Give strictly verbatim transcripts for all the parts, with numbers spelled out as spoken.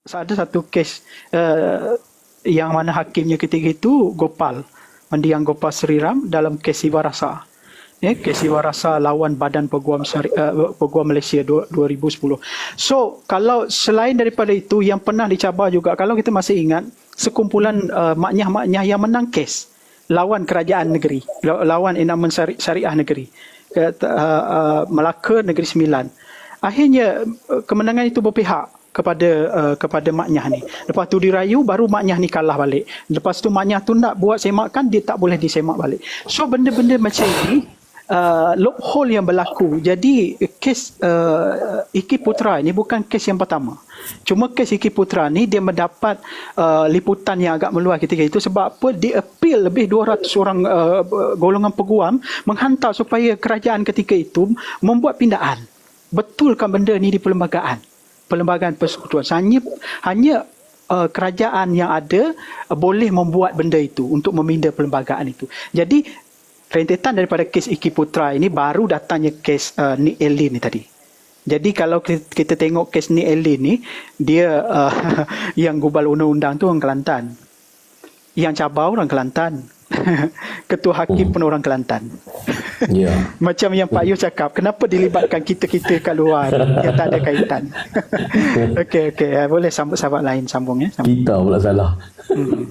ada satu kes uh, yang mana hakimnya ketika itu Gopal, mendiang Gopal Sriram dalam kes Siva Rasa. Ya, kes Siva Rasa lawan Badan Peguam Syari, uh, Peguam Malaysia dua ribu sepuluh. So, kalau selain daripada itu yang pernah dicabar juga, kalau kita masih ingat, sekumpulan uh, maknyah-maknyah yang menang kes lawan kerajaan negeri, lawan Enamen Syari, Syariah Negeri, ke, uh, uh, Melaka Negeri Sembilan. Akhirnya uh, kemenangan itu berpihak kepada uh, kepada maknyah ni. Lepas tu dirayu, baru maknyah ni kalah balik. Lepas tu maknyah tu nak buat semakan, dia tak boleh disemak balik. So benda-benda macam ni uh, loophole yang berlaku. Jadi kes uh, Iki Putra ni bukan kes yang pertama. Cuma kes Iki Putra ni dia mendapat uh, liputan yang agak meluas ketika itu sebab apa? Dia appeal lebih dua ratus orang uh, golongan peguam menghantar supaya kerajaan ketika itu membuat pindaan. Betulkan benda ni di perlembagaan? Perlembagaan persekutuan. Hanya, hanya uh, kerajaan yang ada uh, boleh membuat benda itu untuk meminda perlembagaan itu. Jadi rentetan daripada kes Iki Putra ini baru datangnya kes uh, Nick Elin ni tadi. Jadi kalau kita, kita tengok kes Nick Elin ni, dia uh, yang gubal undang-undang tu orang Kelantan. Yang cabar orang Kelantan. Ketua Hakim pun orang Kelantan. Yeah. Macam yang Pak Yu cakap, kenapa dilibatkan kita-kita kat luar yang tak ada kaitan. Okey, okey. Boleh sambut sahabat lain sambung ya. Sambung. Kita pula salah. Hmm.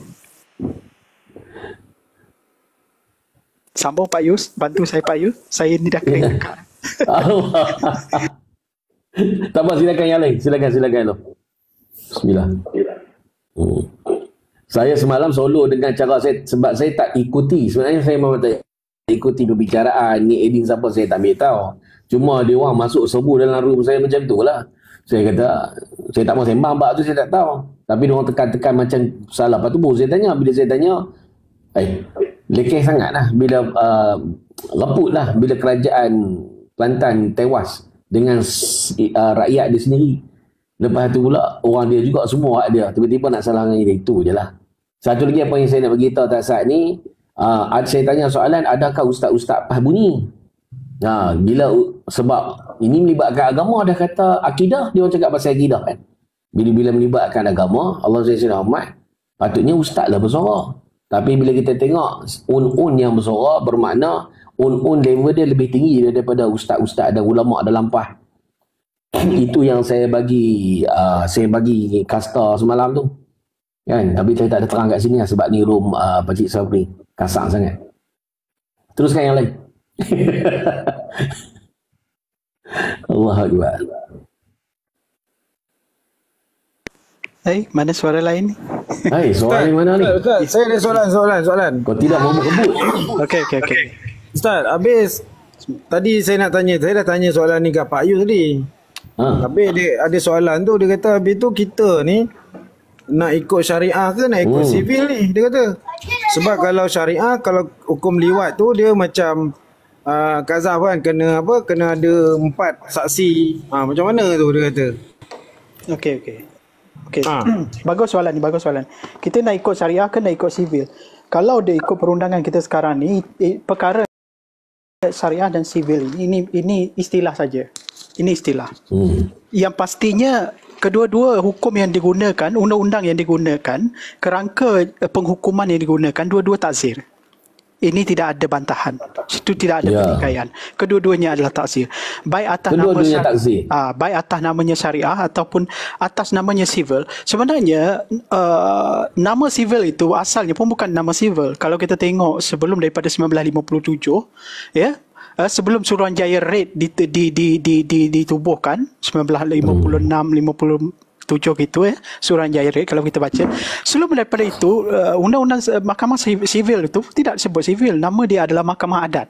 Sambung Pak Yu, bantu saya Pak Yu. Saya ni dah kering dekat. Tak apa, silakan yang lain. Silakan, silakan tu. Bismillah. Hmm. Saya semalam solo dengan cara saya, sebab saya tak ikuti. Sebenarnya saya memang tak ikuti perbicaraan ni Edin siapa, saya tak ambil tahu. Cuma dia orang masuk serbu dalam room saya macam tu lah. Saya kata, saya tak mau sembang bab tu, saya tak tahu. Tapi dia orang tekan-tekan macam salah. Lepas tu baru saya tanya. Bila saya tanya, eh, lekeh sangat lah. Bila uh, leput lah. Bila kerajaan Kelantan tewas dengan uh, rakyat dia sendiri. Lepas tu pula, orang dia juga semua hak dia. Tiba-tiba nak salahkan dia. Itu je lah. Satu lagi apa yang saya nak beritahu tak saat ni, uh, saya tanya soalan, adakah ustaz-ustaz pas bunyi? Nah, bila sebab ini melibatkan agama, dah kata akidah, dia orang cakap pasal akidah kan. Bila-bila melibatkan agama, Allah Subhanahu Wa patutnya ustaz lah bersuara. Tapi bila kita tengok un-un yang bersuara, bermakna un-un level dia lebih tinggi daripada ustaz-ustaz dan ulama dalam pah. Itu yang saya bagi uh, saya bagi kasta semalam tu. Kan? Tapi saya tak ada terang kat sini lah, sebab ni room uh, Pakcik Sabri kasar sangat. Teruskan yang lain. Allah Akbar. Hai, mana suara lain ni? Hai, suara ni mana ni? Ustaz, saya ada soalan, soalan, soalan. Kau tidak mau kebut. Okey, okey, okey. Ustaz, habis tadi saya nak tanya, saya dah tanya soalan ni kat Pak Yu tadi. Ha. Habis dia ada soalan tu, dia kata habis tu kita ni nak ikut syariah ke nak ikut hmm. sivil ni, dia kata. Sebab kalau syariah, kalau hukum liwat tu dia macam uh, kazaf kan, kena apa, kena ada empat saksi. Ha, macam mana tu dia kata. Okey, okey. Okey. Ha. Bagus soalan ni, bagus soalan. Kita nak ikut syariah ke nak ikut sivil? Kalau dia ikut perundangan kita sekarang ni, perkara syariah dan sivil ini ini istilah saja. Ini istilah. Hmm. Yang pastinya kedua-dua hukum yang digunakan, undang-undang yang digunakan, kerangka penghukuman yang digunakan, dua-dua takzir. Ini tidak ada bantahan. Itu tidak ada ya. Penikaian. Kedua-duanya adalah takzir. Baik atas nama syariah, ah, baik atas namanya syariah ataupun atas namanya civil. Sebenarnya uh, nama civil itu asalnya pun bukan nama civil. Kalau kita tengok sebelum daripada sembilan belas lima puluh tujuh, ya. Uh, sebelum Suruhanjaya Raid di, di, di, di, di, ditubuhkan sembilan belas lima puluh enam lima puluh tujuh gitu ya, Suruhanjaya Raid kalau kita baca. Sebelum daripada itu uh, undang-undang mahkamah sivil itu tidak disebut sivil, nama dia adalah mahkamah adat.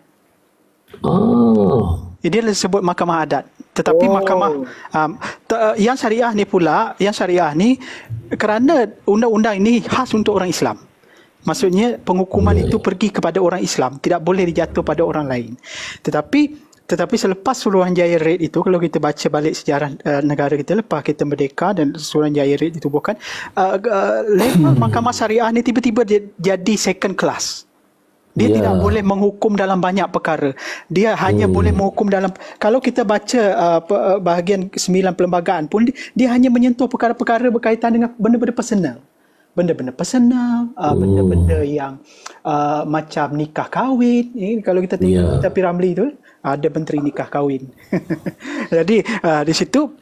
Oh. Dia disebut mahkamah adat. Tetapi oh. mahkamah um, uh, yang syariah ni pula, yang syariah ni kerana undang-undang ini khas untuk orang Islam. Maksudnya penghukuman itu pergi kepada orang Islam, tidak boleh dijatuh pada orang lain. Tetapi tetapi selepas Suruhanjaya Raid itu, kalau kita baca balik sejarah uh, negara kita lepas kita merdeka dan Suruhanjaya Raid ditubuhkan, uh, uh, level mahkamah syariah ni tiba-tiba dia jadi second class. Dia Ya. tidak boleh menghukum dalam banyak perkara. Dia hanya Hmm. boleh menghukum dalam, kalau kita baca uh, pe- uh, bahagian sembilan perlembagaan pun, dia, dia hanya menyentuh perkara-perkara berkaitan dengan benda-benda personal. Benda-benda personal, uh, benda-benda yang uh, macam nikah kahwin. Eh, kalau kita tengok Ya. kita P. Ramlee tu, ada menteri nikah kahwin. Jadi uh, di situ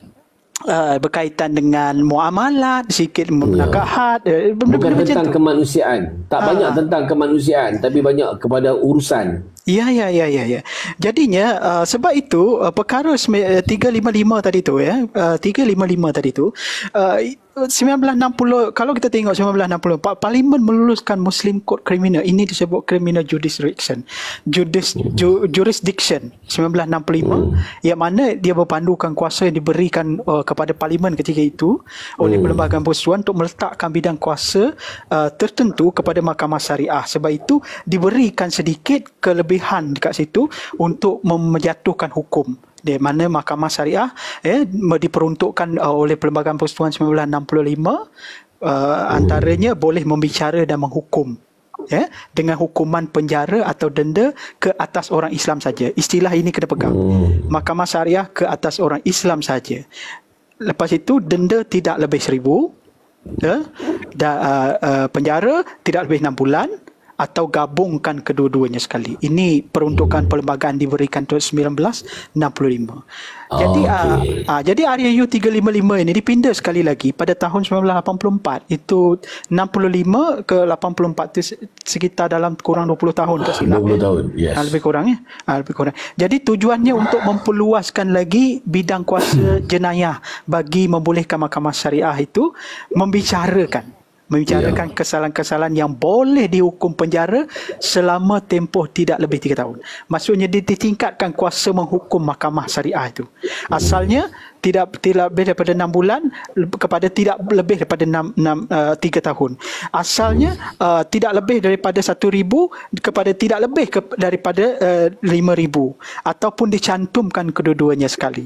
uh, berkaitan dengan muamalat, sikit menakahat, uh, Bukan benda-benda macam tentang tu. kemanusiaan. Tak Ah. banyak tentang kemanusiaan, tapi banyak kepada urusan. Ya, ya, ya, ya, ya. Jadinya uh, sebab itu uh, perkara sem- uh, tiga lima lima tadi tu ya, uh, tiga lima lima tadi tu, uh, sembilan belas enam puluh, kalau kita tengok sembilan belas enam puluh empat, Parlimen meluluskan Muslim Code Criminal. Ini disebut Criminal Jurisdiction. Judis, ju, jurisdiction sembilan belas enam puluh lima, yang mana dia berpandukan kuasa yang diberikan uh, kepada Parlimen ketika itu oleh Perlembagaan Persekutuan untuk meletakkan bidang kuasa uh, tertentu kepada Mahkamah Syariah. Sebab itu diberikan sedikit kelebihan dekat situ untuk menjatuhkan hukum. Di mana Mahkamah Syariah eh, diperuntukkan uh, oleh Perlembagaan Persekutuan sembilan belas enam puluh lima, uh, antaranya boleh membicara dan menghukum, ya, dengan hukuman penjara atau denda ke atas orang Islam saja. Istilah ini kena pegang. Mahkamah Syariah ke atas orang Islam saja. Lepas itu denda tidak lebih seribu, ya, dan uh, uh, penjara tidak lebih enam bulan, atau gabungkan kedua-duanya sekali. Ini peruntukan perlembagaan diberikan tahun sembilan belas enam puluh lima. Jadi Okey. uh, uh, jadi R A U tiga lima lima ini dipinda sekali lagi pada tahun sembilan belas lapan puluh empat. Itu enam puluh lima ke lapan puluh empat itu sekitar dalam kurang dua puluh tahun tak silap. dua puluh tahun, yes. Ah, lebih kurang ya. Ah, lebih kurang. Jadi tujuannya untuk memperluaskan lagi bidang kuasa jenayah bagi membolehkan Mahkamah Syariah itu membicarakan membicarakan kesalahan-kesalahan yang boleh dihukum penjara selama tempoh tidak lebih tiga tahun. Maksudnya dia ditingkatkan kuasa menghukum Mahkamah Syariah itu. Asalnya tidak tidak lebih daripada enam bulan kepada tidak lebih daripada enam, enam, uh, tiga tahun. Asalnya uh, tidak lebih daripada satu ribu kepada tidak lebih ke, daripada uh, lima ribu, ataupun dicantumkan kedua-duanya sekali.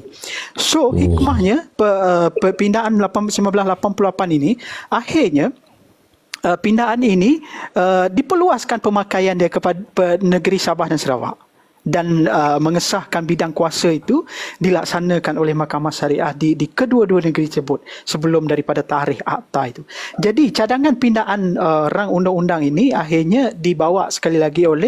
So hikmahnya pe, uh, perpindahan sembilan belas lapan puluh lapan ini akhirnya Uh, pindaan ini uh, diperluaskan pemakaian dia kepada pe- negeri Sabah dan Sarawak, dan uh, mengesahkan bidang kuasa itu dilaksanakan oleh Mahkamah Syariah di, di kedua-dua negeri tersebut sebelum daripada tarikh akta itu. Jadi cadangan pindaan uh, rang undang-undang ini akhirnya dibawa sekali lagi oleh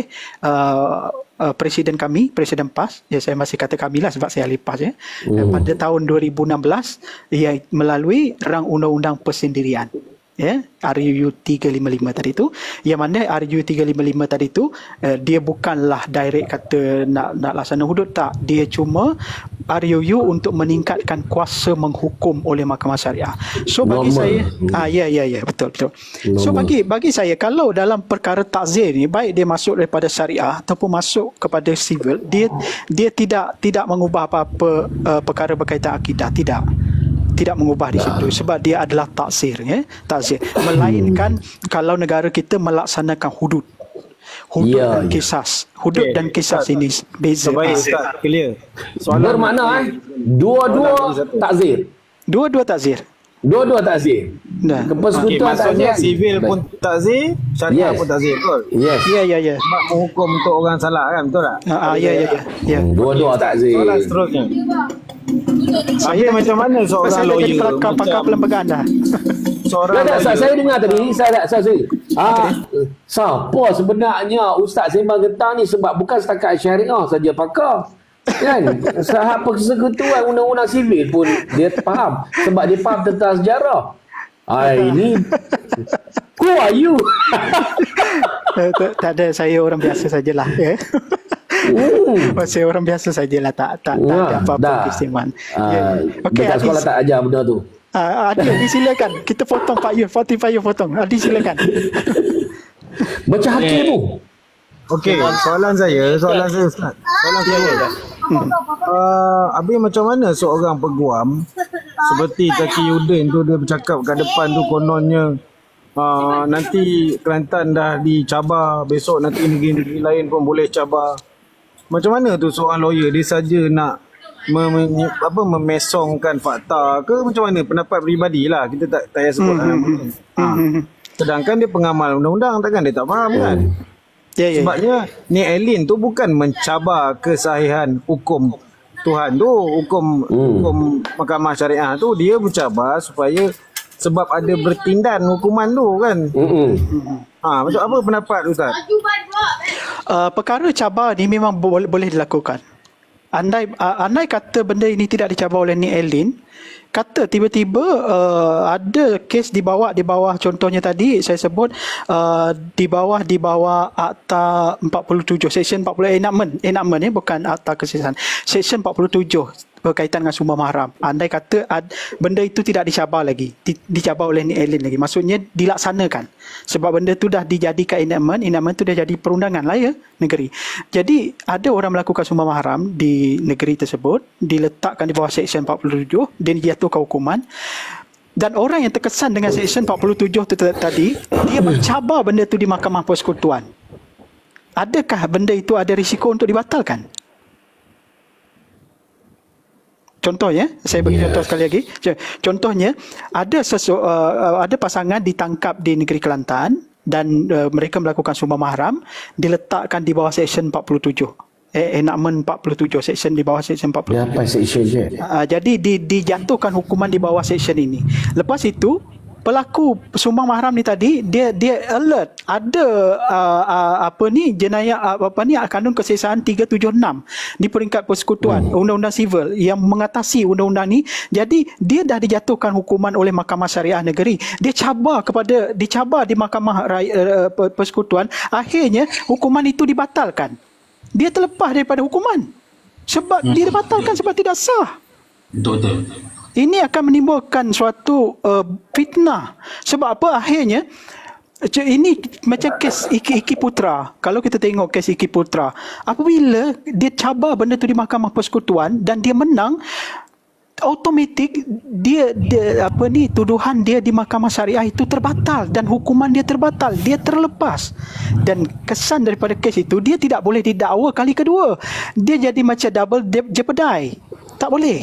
uh, uh, Presiden kami, Presiden P A S, ya saya masih kata kami lah sebab saya ahli P A S ya, uh. pada tahun dua ribu enam belas, ia melalui rang undang-undang persendirian. Ya, R U U tiga lima lima tadi tu, yang mana R U U tiga lima lima tadi tu uh, dia bukanlah direct kata nak nak laksana hudud, tak, dia cuma R U U untuk meningkatkan kuasa menghukum oleh Mahkamah Syariah. So bagi Normal. saya ah ya ya ya betul betul. So Normal. bagi bagi saya, kalau dalam perkara takzir ni, baik dia masuk daripada syariah ataupun masuk kepada sivil, dia dia tidak tidak mengubah apa-apa uh, perkara berkaitan akidah, tidak tidak mengubah di situ sebab dia adalah taksir, ya, taksir. Melainkan kalau negara kita melaksanakan hudud. Hudud Ya, dan ya. kisas. Hudud Okey, dan kisas Ustaz. ini beza. Terbaik Ah. Ustaz, clear. Bermakna eh, dua-dua takzir. Dua-dua takzir. Dua-dua takzir. Nah. Okay, Persekutuan maksudnya takzir. sivil pun takzir, syariah Yes. pun takzir, betul? Yes. Ya ya ya. Sebab menghukum untuk orang salah kan, betul tak? Ah, ah, ya ya ya. Ya. Hmm, Dua-dua takzir. Soalan seterusnya. Habis macam mana seorang Saya dah jadi lawyer pelakar pakar macam perlembagaan dah. seorang Tak, tak, lawyer saya dengar tadi, saya tak, saya, saya. Ah, siapa sebenarnya Ustaz Sembang Getang ni, sebab bukan setakat syariah saja pakar. Kan? Sahab persekutuan undang-undang sivil pun dia faham, sebab dia faham tentang sejarah. Ah, ini who are you? Eh, tak, tak ada, saya orang biasa sajalah, ya. Hmm. Saya orang biasa sajalah, tak tak, tak Wah, ada apa-apa dah. keistimewaan. Ah, Ya, ya. Okey, dekat sekolah Adis. tak ajar benda tu. Ah, Adil, disilakan. Kita potong Pak Yus, Fatih Pak Yus potong. Adil silakan. Baca hakimu. Okey, soalan saya, soalan saya Ustaz. Soalan saya. Hmm. Uh, habis macam mana seorang peguam seperti Taki Udin tu, dia bercakap kat depan tu kononnya uh, nanti Kelantan dah dicabar, besok nanti negeri-negeri lain pun boleh cabar. Macam mana tu seorang lawyer, dia saja nak mem, apa memesongkan fakta ke macam mana, pendapat peribadi lah, kita tak tak payah sebut. Hmm, hmm, hmm. Ha. Sedangkan dia pengamal undang-undang, takkan dia tak faham kan? Ya, ya, Sebabnya ni alien tu bukan mencabar kesahihan hukum Tuhan tu, hukum Hmm. hukum mahkamah syariah tu, dia mencabar supaya sebab ada bertindan hukuman tu kan. Mm-mm. Ha, macam apa pendapat Ustaz? Uh, perkara cabar ni memang boleh boleh dilakukan. Andai uh, andai kata benda ini tidak dicabar oleh ni alien, kata tiba-tiba uh, ada kes dibawa di bawah, contohnya tadi saya sebut uh, di bawah di bawah Akta empat puluh tujuh, Seksyen empat puluh, enactment enactment ni bukan Akta Kesesahan, Seksyen empat puluh tujuh berkaitan dengan sumber mahram. Andai kata ad, benda itu tidak dicabar lagi, di, dicabar oleh ni alien lagi, maksudnya dilaksanakan. Sebab benda itu dah dijadikan enactment, enactment itu dah jadi perundangan lah ya negeri. Jadi ada orang melakukan sumber mahram di negeri tersebut, diletakkan di bawah Seksyen empat puluh tujuh, dia dijatuhkan hukuman. Dan orang yang terkesan dengan Seksyen empat puluh tujuh tu tadi, dia mencabar benda itu di Mahkamah Persekutuan. Adakah benda itu ada risiko untuk dibatalkan? Contohnya, saya bagi contoh sekali lagi. Contohnya, ada sesu, uh, ada pasangan ditangkap di negeri Kelantan dan uh, mereka melakukan sumber mahram, diletakkan di bawah Seksyen empat puluh tujuh. Eh, enactment empat puluh tujuh, seksyen di bawah Seksyen empat puluh tujuh. Apa seksyen je? Uh, jadi di, dijatuhkan hukuman di bawah seksyen ini. Lepas itu, pelaku sumbang mahram ni tadi, dia dia alert ada uh, uh, apa ni jenayah uh, apa ni kanun kesesahan tiga tujuh enam di peringkat persekutuan, hmm. undang-undang sivil yang mengatasi undang-undang ni. Jadi dia dah dijatuhkan hukuman oleh Mahkamah Syariah Negeri. Dia cabar kepada dicabar di Mahkamah Raya, uh, Persekutuan, akhirnya hukuman itu dibatalkan. Dia terlepas daripada hukuman sebab hmm. dia dibatalkan sebab tidak sah. Betul-betul. Ini akan menimbulkan suatu uh, fitnah. Sebab apa? Akhirnya, ini macam kes Iki, Iki Putra. Kalau kita tengok kes Iki Putra, apabila dia cabar benda tu di Mahkamah Persekutuan dan dia menang, automatik dia, dia apa ni tuduhan dia di Mahkamah Syariah itu terbatal dan hukuman dia terbatal, dia terlepas. Dan kesan daripada kes itu, dia tidak boleh didakwa kali kedua. Dia jadi macam double jeopardy. Tak boleh.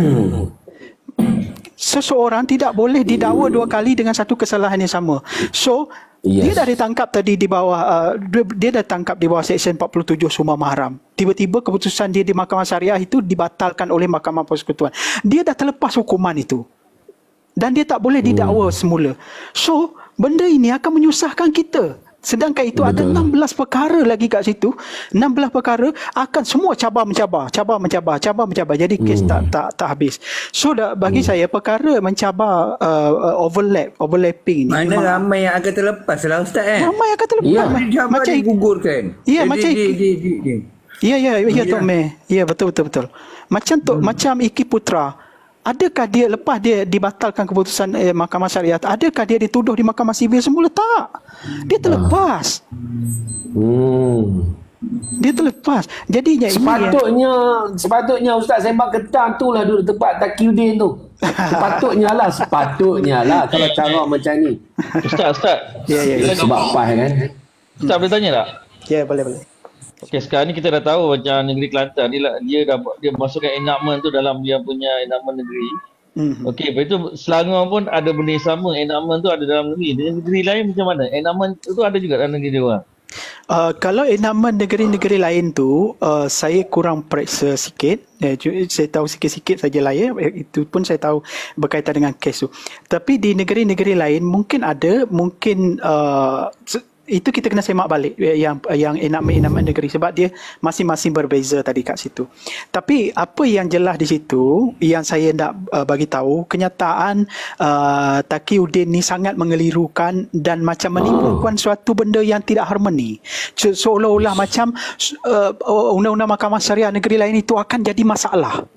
Seseorang tidak boleh didakwa dua kali dengan satu kesalahan yang sama. So, yes. dia dah ditangkap tadi di bawah, uh, dia, dia dah tangkap di bawah Seksyen empat puluh tujuh sumber mahram. Tiba-tiba keputusan dia di Mahkamah Syariah itu dibatalkan oleh Mahkamah Persekutuan. Dia dah terlepas hukuman itu. Dan dia tak boleh didakwa hmm. semula. So, benda ini akan menyusahkan kita. Sedangkan itu Betul. Ada enam belas perkara lagi kat situ. enam belas perkara akan semua cabar mencabar, cabar mencabar, cabar mencabar. Jadi kes hmm. tak tak tak habis. So dah, bagi hmm. saya perkara mencabar uh, overlap, overlapping ni. Mana memang ramai yang akan terlepas lah Ustaz eh. Ramai akan terlepas. Ya, macam digugurkan. Ya, eh, macam di, di, di, di. Ya ya ya Tok Meh. Ya betul betul betul. Macam Tok hmm. macam Iki Putra. Adakah dia lepas dia dibatalkan keputusan eh, Mahkamah Syariah, adakah dia dituduh di Mahkamah Sivil semula? Tak. Dia terlepas. Hmm. Dia terlepas. Jadinya sepatutnya ini, sepatutnya Ustaz Sembang Ketam tu lah duduk tempat Taqiyuddin tu. Sepatutnya lah, sepatutnya lah kalau cara macam ni. Ustaz, Ustaz. Ya, ya, ya. Sebab pas kan. Ustaz boleh tanya tak? Ya, boleh, boleh. Okey, sekarang ni kita dah tahu macam negeri Kelantan ni lah, dia dah dia masukkan enactment tu dalam dia punya enactment negeri. Mm-hmm. Okey, lepas itu Selangor pun ada benda yang sama, enactment tu ada dalam negeri. Dengan negeri lain macam mana? Enactment tu ada juga dalam negeri dia orang. Uh, kalau enactment negeri-negeri lain tu, uh, saya kurang periksa sikit. Eh, saya tahu sikit-sikit saja lah ya. Itu pun saya tahu berkaitan dengan kes tu. Tapi di negeri-negeri lain mungkin ada, mungkin uh, itu kita kena semak balik yang yang enactment-enactment negeri sebab dia masing-masing berbeza tadi kat situ. Tapi apa yang jelas di situ yang saya nak uh, bagi tahu, kenyataan uh, Taqiyuddin ni sangat mengelirukan dan macam menimbulkan suatu benda yang tidak harmoni. Seolah-olah macam uh, undang-undang Mahkamah Syariah Negeri lain itu akan jadi masalah.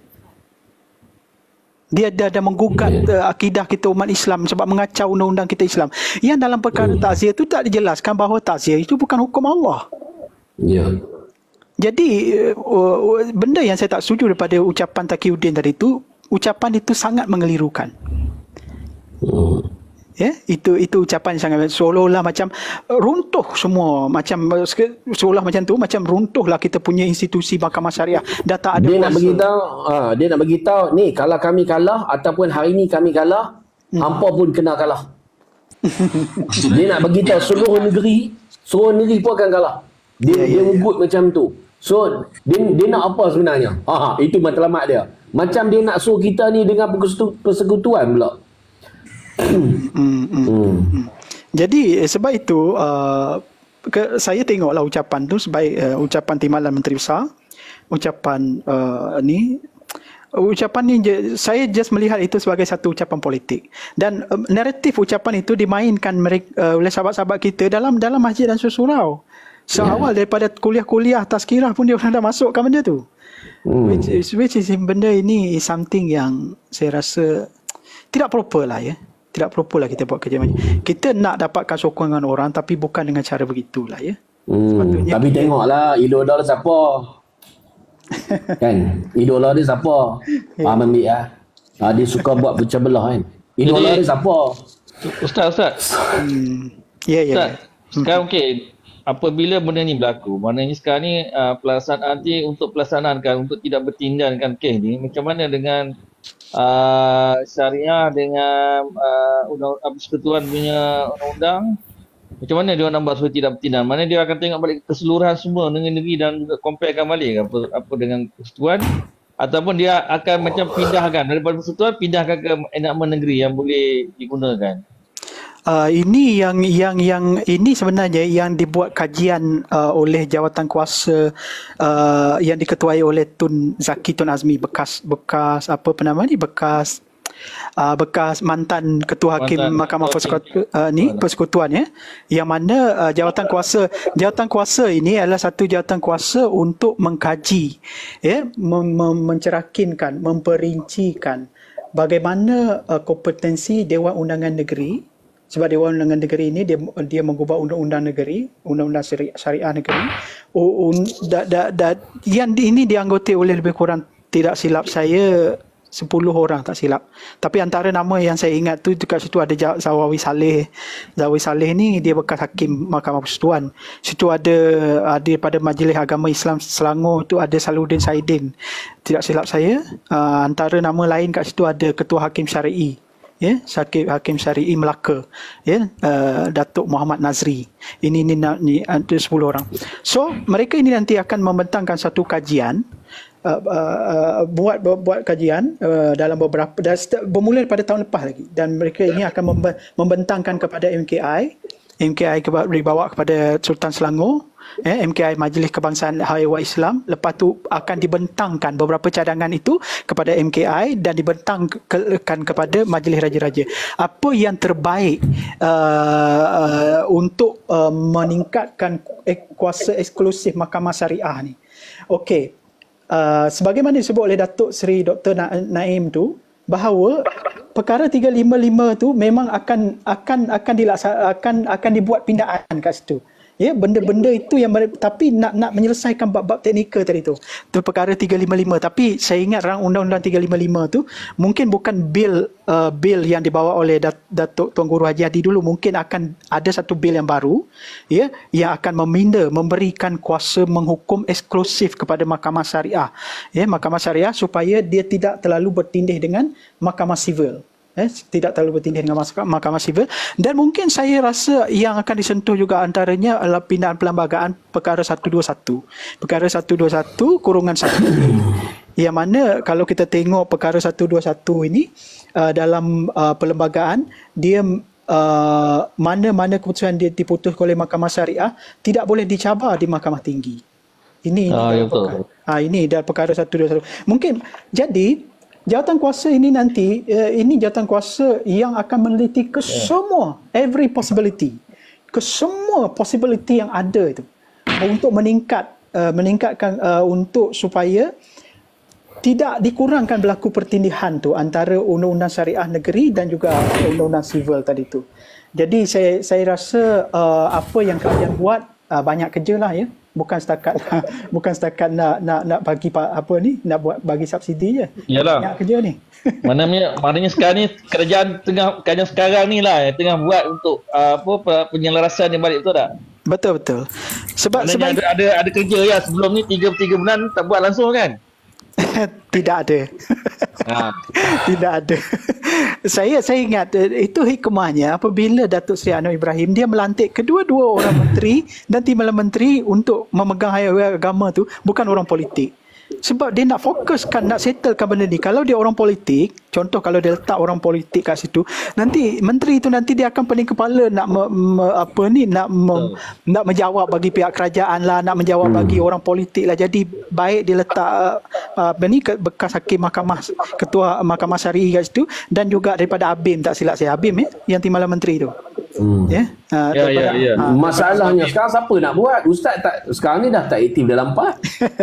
Dia dah, dah menggugat uh, akidah kita umat Islam sebab mengacau undang-undang kita Islam. Yang dalam perkara hmm. takziah itu tak dijelaskan bahawa takziah itu bukan hukum Allah. Ya. Yeah. Jadi uh, benda yang saya tak setuju daripada ucapan Taqiyuddin tadi itu, ucapan itu sangat mengelirukan. Hmm. Ya, itu itu ucapan yang sangat seolah-olah macam runtuh semua, macam seolah macam tu, macam runtuhlah kita punya institusi Mahkamah Syariah. Dah tak ada dia kuasa. nak beritahu, uh, dia nak beritahu ni kalau kami kalah ataupun hari ni kami kalah, hmm. hampa pun kena kalah. Dia nak beritahu seluruh negeri, seluruh negeri pun akan kalah. Dia Ya, ya, dia ya. ugut macam tu. So dia dia nak apa sebenarnya? Ha, itu matlamat dia. Macam dia nak suruh kita ni dengan persetu- persekutuan pula. Hmm, hmm, Hmm. hmm. Jadi eh, sebab itu uh, ke, saya tengoklah ucapan tu sebaik uh, ucapan Timbalan Menteri Besar, ucapan uh, ni ucapan ni je, saya just melihat itu sebagai satu ucapan politik dan uh, naratif ucapan itu dimainkan mereka, uh, oleh sahabat-sahabat kita dalam dalam masjid dan surau. So yeah. Awal daripada kuliah-kuliah tazkirah pun dia orang dah masukkan benda tu. Hmm. Which is, which is benda ini is something yang saya rasa tidak proper lah ya. Tidak proper lah kita buat kerja macam ni. Kita nak dapatkan sokongan orang tapi bukan dengan cara begitulah ya. Hmm. Tapi kita... tengoklah idola dia siapa. Kan? Idola dia siapa? Faham ambil lah. Ha, dia suka buat pecah belah kan. Idola dia siapa? Ustaz, Ustaz. Hmm. Ya, ya. Ustaz, sekarang okey. Apabila benda ni berlaku, maknanya sekarang ni uh, pelaksanaan nanti untuk pelaksanaan kan, untuk tidak bertindakan kes ni, macam mana dengan uh, syariah dengan uh, undang persekutuan punya undang-undang? Macam mana dia nak buat supaya tidak bertindak? Mana dia akan tengok balik keseluruhan semua dengan negeri dan comparekan balik apa, apa dengan persekutuan? Ataupun dia akan macam pindahkan daripada persekutuan, pindahkan ke enakmen negeri yang boleh digunakan? Uh, ini yang yang yang ini sebenarnya yang dibuat kajian uh, oleh jawatan kuasa uh, yang diketuai oleh Tun Zaki Tun Azmi bekas bekas apa nama ni bekas uh, bekas mantan ketua hakim Mantan Mahkamah ketua Persekutuan uh, ni persekutuan ya, yang mana uh, jawatan kuasa jawatan kuasa ini adalah satu jawatan kuasa untuk mengkaji ya, mem- mem- mencerahkinkan, memperincikan bagaimana uh, kompetensi Dewan Undangan Negeri. Sebab Dewan Undangan Negeri ini dia dia mengubah undang-undang negeri, undang-undang syariah, syariah negeri. Oh, un, da, da, da, yang di, ini dianggoti oleh lebih kurang tidak silap saya sepuluh orang tak silap. Tapi antara nama yang saya ingat tu dekat situ ada Zawawi Saleh. Zawawi Saleh ni dia bekas hakim Mahkamah Persekutuan. Situ ada ada pada Majlis Agama Islam Selangor tu ada Saluddin Saidin. Tidak silap saya. Uh, antara nama lain kat situ ada Ketua Hakim Syari'i. Ya, Hakim Hakim Syari'i Melaka, ya, uh, Datuk Muhammad Nazri. Ini ni ni ada sepuluh orang. So, mereka ini nanti akan membentangkan satu kajian, uh, uh, uh, buat buat kajian uh, dalam beberapa dah bermula pada tahun lepas lagi, dan mereka ini akan membentangkan kepada M K I. M K I dibawa kepada Sultan Selangor, eh, M K I Majlis Kebangsaan Hayawat Islam. Lepas tu akan dibentangkan beberapa cadangan itu kepada M K I dan dibentangkan kepada Majlis Raja-Raja. Apa yang terbaik uh, uh, untuk uh, meningkatkan kuasa eksklusif Mahkamah Syariah ni? Okey, uh, sebagaimana disebut oleh Datuk Seri Doktor Na- Naim tu, bahawa perkara tiga lima lima tu memang akan akan akan dilaksanakan, akan akan dibuat pindaan kat situ. Ya, benda-benda itu yang tapi nak nak menyelesaikan bab-bab teknikal tadi tu. Tu perkara tiga lima lima, tapi saya ingat rang undang-undang tiga lima lima tu mungkin bukan bil uh, bil yang dibawa oleh Dat- Datuk Tuan Guru Haji Hadi dulu, mungkin akan ada satu bil yang baru ya yang akan meminda memberikan kuasa menghukum eksklusif kepada Mahkamah Syariah. Ya, Mahkamah Syariah supaya dia tidak terlalu bertindih dengan Mahkamah Sivil. Eh, tidak terlalu bertindih dengan Mahkamah Sivil, dan mungkin saya rasa yang akan disentuh juga antaranya adalah pindaan perlembagaan perkara seratus dua puluh satu. Perkara seratus dua puluh satu kurungan satu. Yang mana kalau kita tengok perkara seratus dua puluh satu ini uh, dalam uh, perlembagaan dia uh, mana-mana keputusan dia diputuskan oleh Mahkamah Syariah tidak boleh dicabar di Mahkamah Tinggi. Ini ah, ya betul. Perkara, ah, ini dalam perkara seratus dua puluh satu. Mungkin jadi jawatan kuasa ini nanti, uh, ini jawatan kuasa yang akan meneliti ke yeah. semua, every possibility, ke semua possibility yang ada itu untuk meningkat, uh, meningkatkan uh, untuk supaya tidak dikurangkan berlaku pertindihan tu antara undang-undang syariah negeri dan juga undang-undang sivil tadi tu. Jadi saya saya rasa uh, apa yang kerajaan buat uh, banyak kerja lah ya. Bukan setakat bukan setakat nak nak nak bagi apa ni, nak buat bagi subsidi je. Yalah. Banyak kerja ni. Maknanya maknanya sekarang ni kerajaan tengah kerajaan sekarang ni lah yang tengah buat untuk uh, apa penyelarasan yang balik, betul tak? Betul betul. Sebab maknanya sebab ada, ada ada kerja ya sebelum ni tiga tiga bulan tak buat langsung kan? Tidak ada. Ha. Tidak ada. saya saya ingat itu hikmahnya apabila Datuk Seri Anwar Ibrahim dia melantik kedua-dua orang menteri dan timbalan menteri untuk memegang haiwan agama tu bukan orang politik. Sebab dia nak fokuskan, nak settlekan benda ni. Kalau dia orang politik, contoh kalau dia letak orang politik kat situ, nanti menteri tu nanti dia akan pening kepala nak me, me, apa ni nak me, nak menjawab bagi pihak kerajaan lah, nak menjawab hmm. bagi orang politik lah. Jadi baik dia letak uh, apa ni bekas hakim mahkamah, ketua mahkamah syari'i kat situ, dan juga daripada A B I M, tak silap saya A B I M eh, yang timbalan menteri tu. Hmm. Yeah? Uh, ya, ya, ya. Uh, Masalahnya sekarang siapa nak buat? Ustaz tak sekarang ni dah tak aktif dalam P A S.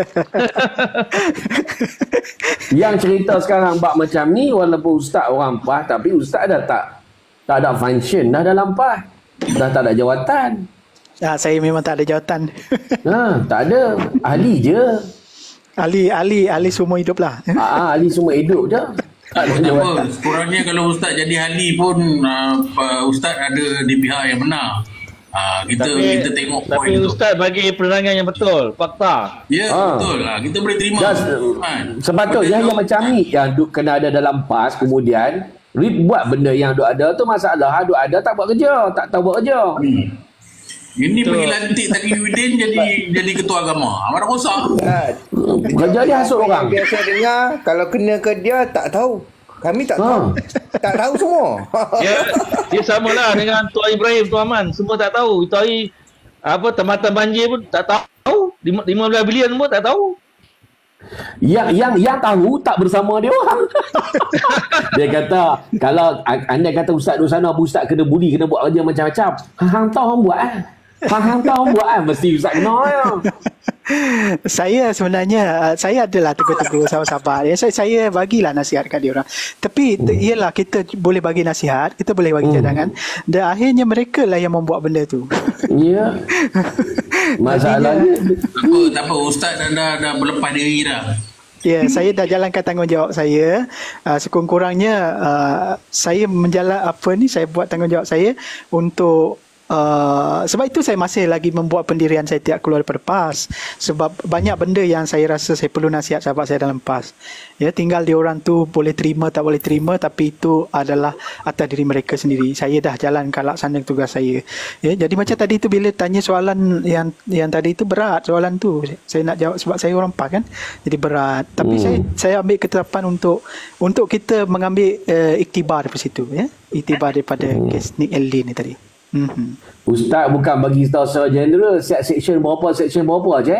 Yang cerita sekarang bab macam ni walaupun ustaz orang P A S tapi ustaz dah tak tak ada function dah dalam P A S. Dah tak ada jawatan. Ah, saya memang tak ada jawatan. Ha, tak ada. Ahli je. Ahli ahli ahli semua hidup lah. Ah, ahli semua hidup je. Tak ada jawatan. Sekurangnya kalau ustaz jadi ahli pun uh, ustaz ada di pihak yang benar. Uh, kita tapi, kita tengok tapi point tu. ustaz bagi penerangan yang betul, fakta. Ya, ha. betul lah. Kita boleh terima. Just, kan? Sepatutnya yang macam ni yang duk kena ada dalam P A S kemudian buat benda yang duk ada tu masalah. Duk ada tak buat kerja, tak tahu buat kerja. Hmm. Ini pergi lantik Taqiyuddin jadi jadi ketua agama. Amat rosak. Kerja dia hasut orang. Biasa dengar kalau kena ke dia tak tahu. Kami tak tahu. Ha. Tak tahu semua. Dia, dia samalah dengan Tuan Ibrahim, Tuan Aman. Semua tak tahu. Itu hari apa tempatan banjir pun tak tahu. lima belas bilion pun tak tahu. Yang yang yang tahu tak bersama dia orang. Dia kata kalau anda kata ustaz di sana, ustaz kena buli, kena buat kerja macam-macam. Hang tahu hang buat ah. Hang tahu buat ah mesti ustaz kena ya. Saya sebenarnya saya adalah tegur-tegur sahabat-sahabat ya. Saya, saya bagilah nasihat kat dia orang. Tapi hmm. iyalah kita boleh bagi nasihat, kita boleh bagi hmm. cadangan dan akhirnya mereka lah yang membuat benda tu. Ya. Masalahnya tak apa, tak apa ustaz dah dah, dah berlepas diri dah. Ya, saya dah jalankan tanggungjawab saya. Uh, sekurang-kurangnya uh, saya menjalan apa ni saya buat tanggungjawab saya untuk Uh, sebab itu saya masih lagi membuat pendirian saya tidak keluar daripada P A S. Sebab banyak benda yang saya rasa saya perlu nasihat sahabat saya dalam P A S. Ya, tinggal dia orang tu boleh terima tak boleh terima, tapi itu adalah atas diri mereka sendiri. Saya dah jalankan laksana tugas saya. Ya, jadi macam tadi tu bila tanya soalan yang yang tadi itu berat soalan tu. Saya nak jawab sebab saya orang P A S kan. Jadi berat. Tapi hmm. saya saya ambil ketetapan untuk untuk kita mengambil uh, iktibar daripada situ ya. Iktibar daripada hmm. kes Nick L D ni tadi. Mm-hmm. Ustaz bukan bagi tahu secara general siap section berapa section berapa je.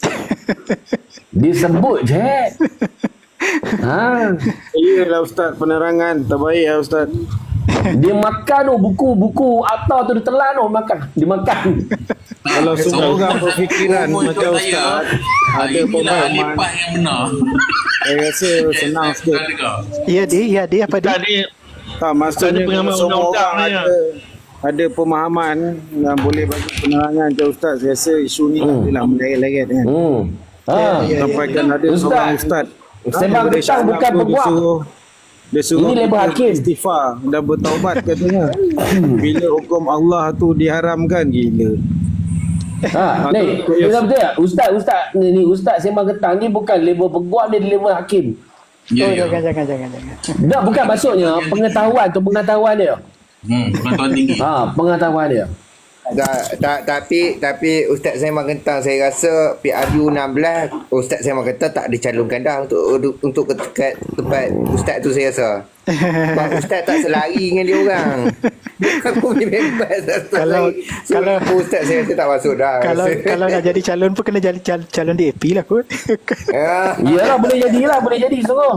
Disebut je. Ha. Iyalah ustaz, penerangan terbaik lah ustaz. Dia makan tu buku-buku akta tu dia telan tu makan. Dia makan. Kalau semua orang berfikiran macam ustaz, ada pemahaman yang benar. Saya rasa senang sikit. Ya dia, ya dia apa dia? Tak, maksudnya semua orang ada ada pemahaman yang boleh bagi penerangan ke ustaz. Saya rasa isu ni hmm. adalah meleret-leret kan. Hmm. Ha. Sampaikan ada seorang ustaz. Sembang petang bukan peguam. Dia suruh ini label hakim istighfar dan bertaubat katanya. Bila hukum Allah tu diharamkan, gila. Ha, ni, betul tak? Ustaz, ustaz ni, ni ustaz sembang petang ni bukan label peguam, dia label hakim. Ya, oh, ya. Jangan, jangan, jangan, jangan. Tak, bukan maksudnya pengetahuan tu pengetahuan dia. Hmm, pengetahuan tinggi. Ha, pengetahuan dia. Tak, tak, tapi tapi Ustaz Sembang Kentang saya rasa P R U enam belas Ustaz Sembang Kentang tak dicalonkan dah untuk untuk ke tempat Ustaz tu saya rasa. Sebab Ustaz tak selari dengan dia orang. Aku bebas kalau kalau Ustaz saya rasa tak masuk dah. Kalau kalau nak jadi calon pun kena jadi calon, calon D A P lah kot. Ya. Iyalah boleh jadilah, boleh jadi sungguh.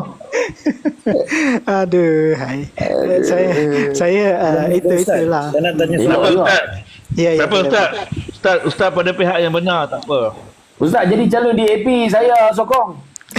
Aduh, hai. Saya saya uh, itu itulah. Saya nak tanya soalan. Ya, ya. Apa Ustaz? Ustaz Ustaz pada pihak yang benar, tak apa. Ustaz jadi calon D A P, saya sokong.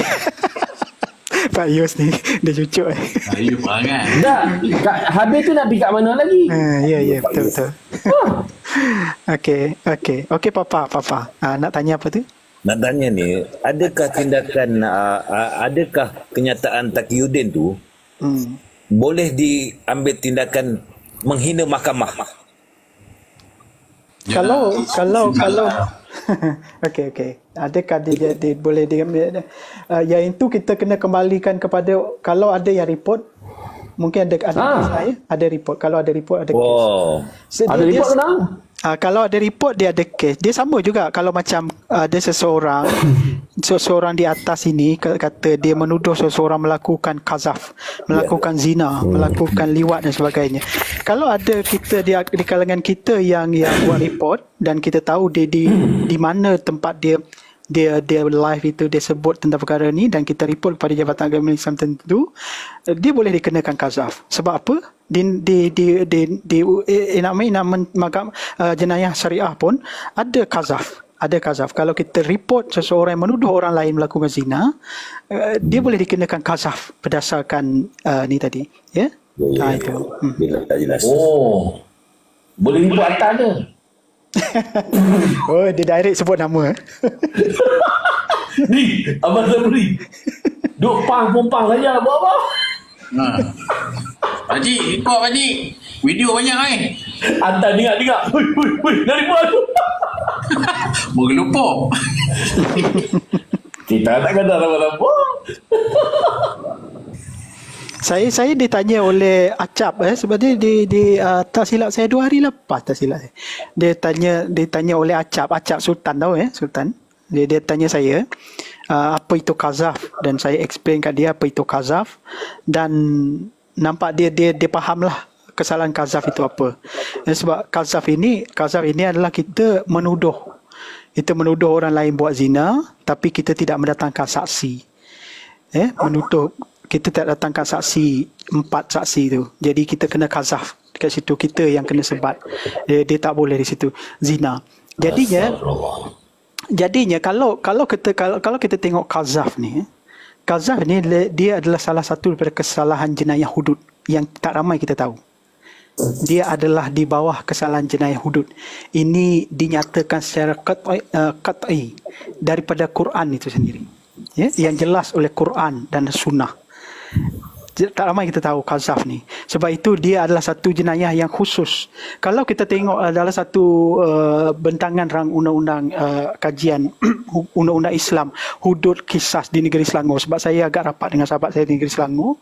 Pak Yus ni dia cucuk eh. Ayuh perangai. Tak, habis tu nak pergi kat mana lagi? Ha, ya ya betul betul. Okey, okey. Okey papa, papa. Ha, nak tanya apa tu? Nak tanya ni, adakah tindakan uh, uh, adakah kenyataan Taqiyuddin tu hmm. boleh diambil tindakan menghina mahkamah? Kalau kalau kalau okey okey. Adakah dia, dia, dia boleh dia, uh, yang itu kita kena kembalikan kepada, kalau ada yang report, mungkin ada ada ah. saya ada report. Kalau ada report ada wow. kes. So, ada dia, report kena? Uh, kalau ada report dia ada kes. Dia sama juga kalau macam uh, ada seseorang seseorang di atas ini kata dia menuduh seseorang melakukan qazaf, melakukan yeah. zina, hmm. melakukan liwat dan sebagainya. Kalau ada kita di, di kalangan kita yang yang buat report dan kita tahu dia di di mana tempat dia dia dia live itu dia sebut tentang perkara ni dan kita report kepada Jabatan Agama Islam tertentu, dia boleh dikenakan qazaf. Sebab apa? Di di di di, di inaman magam uh, jenayah syariah pun ada qazaf, ada qazaf. Kalau kita report seseorang yang menuduh orang lain melakukan zina, uh, dia boleh dikenakan qazaf berdasarkan uh, ni tadi, ya. Ya, ya, Ah, ya. itu. Hmm. Bila tak jelas. Oh. Boleh report atas ke? Oh, dia direct sebut nama. Ni, Abang Sabri. Duk pang pompang saja buat apa? Ha. Pakcik, report pakcik. Video banyak eh. Hantar dengar-dengar. Hui, hui, hui. Dari mana tu? Bergelupuk. Kita tak kata apa-apa. Saya saya ditanya oleh Acap eh sebab dia di di uh, tak silap saya dua hari lepas tak silap saya. Dia tanya dia tanya oleh Acap, Acap Sultan tahu eh Sultan. Dia dia tanya saya uh, apa itu qazaf dan saya explain kat dia apa itu qazaf dan nampak dia dia dia fahamlah kesalahan qazaf itu apa. Dan sebab qazaf ini qazaf ini adalah kita menuduh. Kita menuduh orang lain buat zina tapi kita tidak mendatangkan saksi. Eh menuduh kita tak datangkan saksi, empat saksi tu. Jadi kita kena qazaf dekat situ, kita yang kena sebat. Dia, dia tak boleh di situ zina. Jadinya jadinya kalau kalau kita kalau kalau kita tengok qazaf ni, qazaf ni dia adalah salah satu daripada kesalahan jenayah hudud yang tak ramai kita tahu. Dia adalah di bawah kesalahan jenayah hudud. Ini dinyatakan secara qat'i uh, qat'i daripada Quran itu sendiri. Ya, yang jelas oleh Quran dan sunnah. Tak ramai kita tahu qazaf ni. Sebab itu dia adalah satu jenayah yang khusus. Kalau kita tengok adalah satu uh, bentangan rang undang-undang uh, kajian undang-undang Islam hudud kisas di negeri Selangor. Sebab saya agak rapat dengan sahabat saya di negeri Selangor.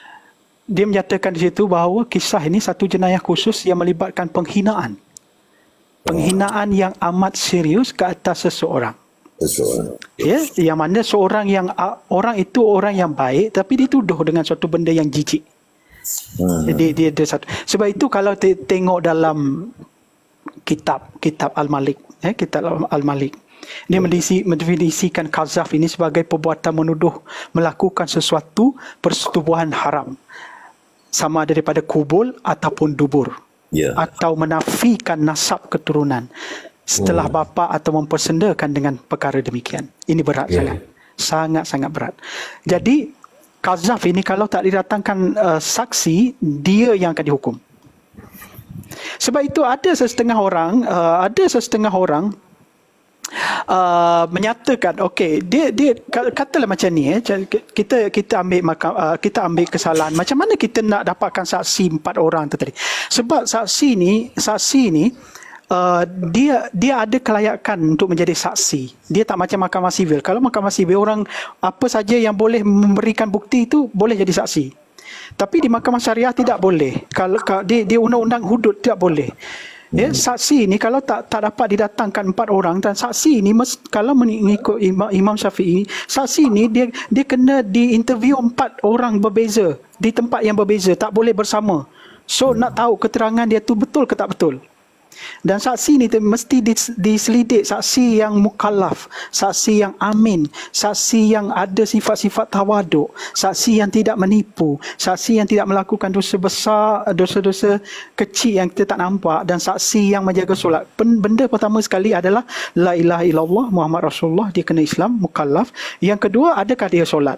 Dia menyatakan di situ bahawa kisah ini satu jenayah khusus yang melibatkan penghinaan. Penghinaan yang amat serius ke atas seseorang. Seseorang. Ya, yang mana seorang yang orang itu orang yang baik tapi dituduh dengan suatu benda yang jijik. Hmm. Jadi dia ada satu. Sebab itu kalau tengok dalam kitab kitab Al-Malik, eh kitab Al-Malik, dia mendisi, mendefinisikan qazaf ini sebagai perbuatan menuduh melakukan sesuatu persetubuhan haram sama daripada kubul ataupun dubur. Yeah. Atau menafikan nasab keturunan setelah bapa atau mempersendakan dengan perkara demikian. Ini berat yeah. sangat. Sangat-sangat berat. Jadi, qazaf ini kalau tak didatangkan uh, saksi, dia yang akan dihukum. Sebab itu ada setengah orang, uh, ada setengah orang uh, menyatakan, okey, dia dia katalah macam ni eh, kita kita ambil maka, uh, kita ambil kesalahan. Macam mana kita nak dapatkan saksi empat orang tu tadi? Sebab saksi ni, saksi ni Uh, dia dia ada kelayakan untuk menjadi saksi. Dia tak macam mahkamah sivil. Kalau mahkamah sivil orang apa saja yang boleh memberikan bukti itu boleh jadi saksi. Tapi di mahkamah syariah tidak boleh. Kalau di di undang-undang hudud tidak boleh. Ya, saksi ni kalau tak tak dapat didatangkan empat orang dan saksi ni mes, kalau mengikut Imam, Imam Syafi'i, saksi ni dia dia kena diinterview empat orang berbeza di tempat yang berbeza, tak boleh bersama. So nak tahu keterangan dia tu betul ke tak betul. Dan saksi ni mesti diselidik saksi yang mukallaf, saksi yang amin, saksi yang ada sifat-sifat tawaduk, saksi yang tidak menipu, saksi yang tidak melakukan dosa besar, dosa-dosa kecil yang kita tak nampak, dan saksi yang menjaga solat. Benda pertama sekali adalah la ilaha illallah Muhammad Rasulullah, dia kena Islam, mukallaf. Yang kedua, adakah dia solat?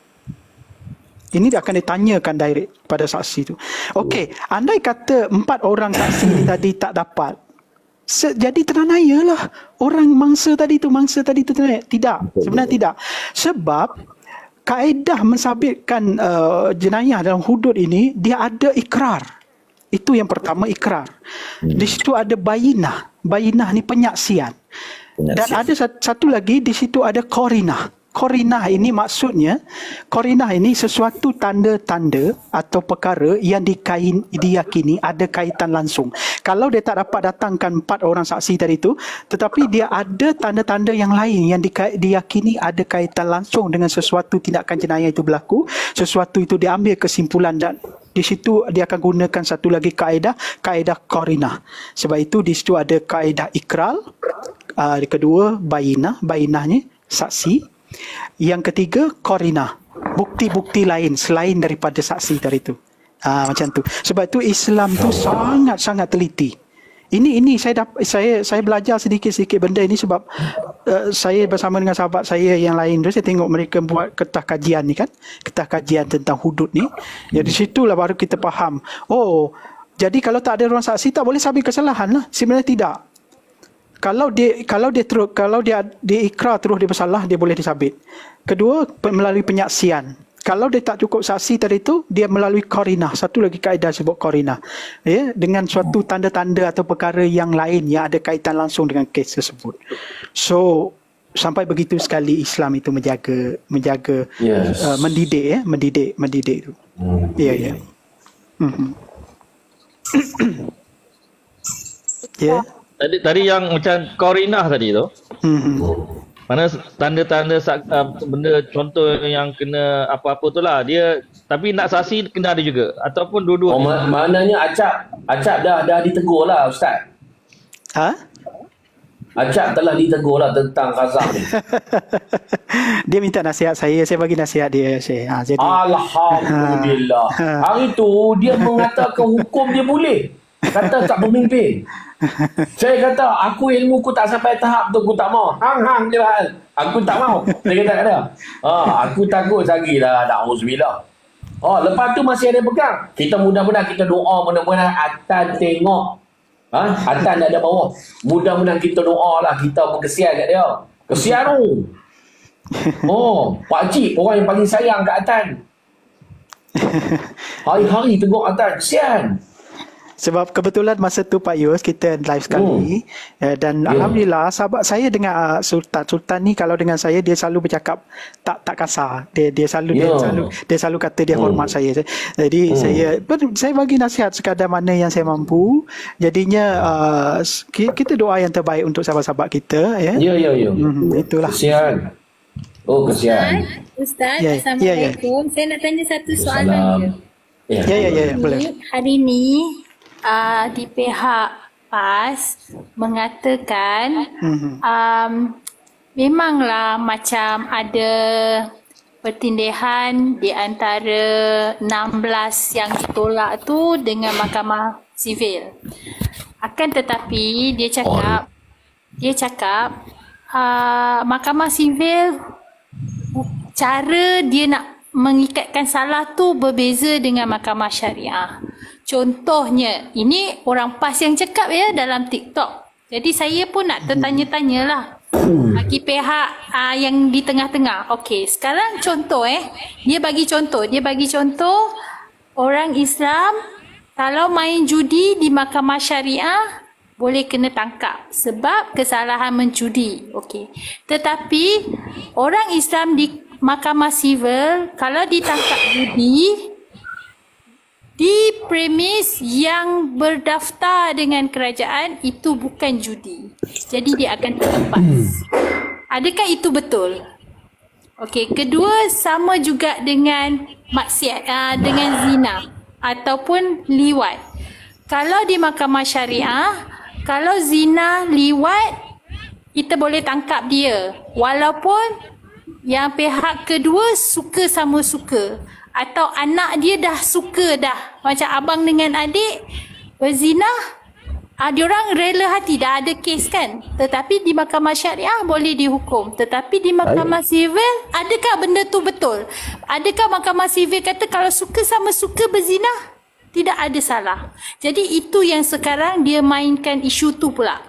Ini dia akan ditanyakan direct pada saksi tu. Okey, andai kata empat orang saksi ni tadi tak dapat, se- jadi teranaya lah. Orang mangsa tadi tu, mangsa tadi tu teranaya. Tidak, sebenarnya tidak. Sebab kaedah mensabitkan uh, jenayah dalam hudud ini, dia ada ikrar. Itu yang pertama, ikrar. Di situ ada bayinah. Bayinah ni penyaksian. Dan ada satu lagi di situ ada korinah. Korinah ini maksudnya, korinah ini sesuatu tanda-tanda atau perkara yang dikain, diyakini ada kaitan langsung. Kalau dia tak dapat datangkan empat orang saksi tadi itu, tetapi dia ada tanda-tanda yang lain yang dika, diyakini ada kaitan langsung dengan sesuatu tindakan jenayah itu berlaku, sesuatu itu diambil kesimpulan dan di situ dia akan gunakan satu lagi kaedah, kaedah korinah. Sebab itu di situ ada kaedah ikrar, uh, kedua bayinah, bayinahnya saksi. Yang ketiga korinah, bukti-bukti lain selain daripada saksi tadi itu. Ah, macam tu. Sebab tu Islam tu sangat-sangat teliti. Ini ini saya dapat saya saya belajar sedikit-sedikit benda ini sebab uh, saya bersama dengan sahabat saya yang lain tu, saya tengok mereka buat ketah kajian ni kan, ketah kajian tentang hudud ni. Ya di situlah baru kita faham. Oh, jadi kalau tak ada orang saksi tak boleh sabit kesalahan lah. Sebenarnya tidak. Kalau dia kalau dia terus kalau dia dia ikrar terus dia bersalah, dia boleh disabit. Kedua, melalui penyaksian. Kalau dia tak cukup saksi tadi tu, dia melalui korinah. Satu lagi kaedah sebut korinah. Ya, dengan suatu tanda-tanda atau perkara yang lain yang ada kaitan langsung dengan kes tersebut. So, sampai begitu sekali Islam itu menjaga menjaga yes. uh, mendidik ya, mendidik mendidik itu. Hmm. Ya, ya. Mhm. Ya. Tadi tadi yang macam korinah tadi tu. Mhm. Mana tanda-tanda uh, benda contoh yang kena apa-apa tu lah dia, tapi nak saksi kena ada juga ataupun dua-dua. Oh, ma- maknanya Acap Acap dah dah ditegur lah Ustaz. Ha? Acap telah ditegur lah tentang Kazam ni. Dia minta nasihat saya, saya bagi nasihat dia. Saya. Ha, jadi Alhamdulillah. Ha. Hari tu dia mengatakan hukum dia boleh. Kata tak pemimpin. Saya kata aku ilmu ku tak sampai tahap tu, aku tak mau. Hang hang je hal. Aku tak mau. Saya kata kata. Ah, aku takut lagi lah. Na'udzubillah. Oh, lepas tu masih ada pegang. Kita mudah-mudahan kita doa, mudah-mudahan Atan tengok. Ha? Atan ada bawah. Mudah-mudahan kita doa lah, kita pun kesian kat dia. Kesian tu. Oh, Pak Cik orang yang paling sayang kat Atan. Hari-hari tegur Atan, kesian. Sebab kebetulan masa tu Pak Yus kita live sekali hmm. eh, dan yeah. Alhamdulillah sahabat saya dengan uh, Sultan Sultan ni kalau dengan saya dia selalu bercakap tak tak kasar. Dia dia selalu yeah. dia selalu dia selalu kata dia hormat hmm. saya. Jadi hmm. saya saya bagi nasihat sekadar mana yang saya mampu. Jadinya uh, kita doa yang terbaik untuk sahabat-sahabat kita ya. Ya ya ya. Hmm, itulah. Kesian. Oh kesian. Ustaz, yeah. Assalamualaikum. Yeah, yeah. Saya nak tanya satu soalan je. Ya ya ya, ya boleh. Hari ni Uh, di pihak P A S mengatakan um, memanglah macam ada pertindihan di antara enam belas yang ditolak tu dengan Mahkamah Sivil. Akan tetapi dia cakap dia cakap uh, Mahkamah Sivil cara dia nak mengikatkan salah tu berbeza dengan Mahkamah Syariah. Contohnya, ini orang P A S yang cakap ya dalam TikTok. Jadi saya pun nak tertanya-tanyalah bagi pihak uh, yang di tengah-tengah. Okey, sekarang contoh eh. Dia bagi contoh. Dia bagi contoh orang Islam kalau main judi di Mahkamah Syariah boleh kena tangkap sebab kesalahan menjudi. Okey. Tetapi orang Islam di Mahkamah Sivil kalau ditangkap judi di premis yang berdaftar dengan kerajaan itu bukan judi. Jadi dia akan terlepas. Adakah itu betul? Okey, kedua sama juga dengan maksiat uh, dengan zina ataupun liwat. Kalau di Mahkamah Syariah, kalau zina, liwat kita boleh tangkap dia walaupun yang pihak kedua suka sama suka. Atau anak dia dah suka dah. Macam abang dengan adik berzinah. Ah, diorang rela hati dah ada kes kan. Tetapi di Mahkamah Syariah boleh dihukum. Tetapi di Mahkamah Sivil, adakah benda tu betul? Adakah Mahkamah Sivil kata kalau suka sama suka berzinah, tidak ada salah. Jadi itu yang sekarang dia mainkan isu tu pula.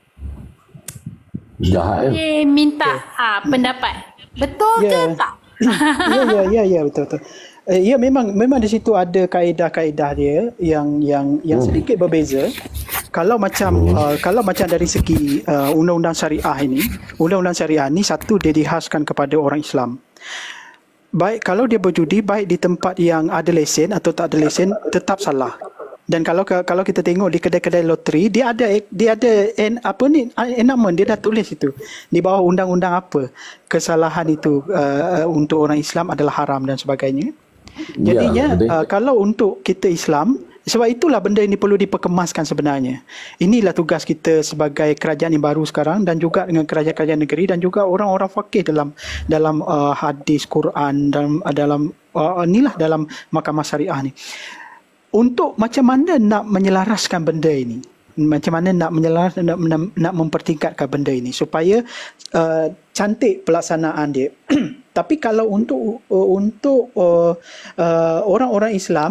Jahat ya. Dia minta ah, pendapat. Betul yeah. ke tak? Ya ya ya ya betul betul. Eh, ya memang memang di situ ada kaedah-kaedah dia yang yang yang sedikit berbeza. kalau macam uh, kalau macam dari segi uh, undang-undang syariah ini, undang-undang syariah ini satu dia dihaskan kepada orang Islam. Baik kalau dia berjudi, baik di tempat yang ada lesen atau tak ada lesen, tetap salah. Dan kalau kalau kita tengok di kedai-kedai loteri, dia ada dia ada en, apa ni enactment, dia dah tulis itu di bawah undang-undang apa kesalahan itu uh, untuk orang Islam adalah haram dan sebagainya. Jadinya ya, uh, kalau untuk kita Islam, sebab itulah benda ini perlu diperkemaskan sebenarnya. Inilah tugas kita sebagai kerajaan yang baru sekarang dan juga dengan kerajaan-kerajaan negeri dan juga orang-orang faqih dalam dalam uh, hadis Quran dalam dalam uh, inilah dalam mahkamah syariah ni. Untuk macam mana nak menyelaraskan benda ini, macam mana nak menyelaraskan, nak, nak, nak mempertingkatkan benda ini supaya uh, cantik pelaksanaan dia. Tapi kalau untuk uh, untuk uh, uh, orang-orang Islam,